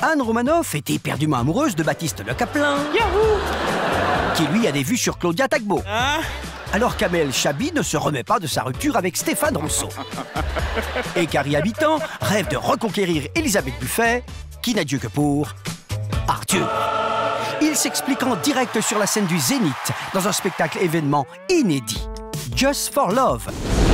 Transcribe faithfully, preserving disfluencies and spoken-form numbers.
Anne Romanoff est éperdument amoureuse de Baptiste Le Caplin, Yahoo! qui lui a des vues sur Claudia Tagbo. Hein? Alors qu'Amel Chabi ne se remet pas de sa rupture avec Stéphane Rousseau. Et Carrie Habitant rêve de reconquérir Elisabeth Buffet, qui n'a Dieu que pour Arthur. Il s'explique en direct sur la scène du Zénith, dans un spectacle événement inédit. Just for Love.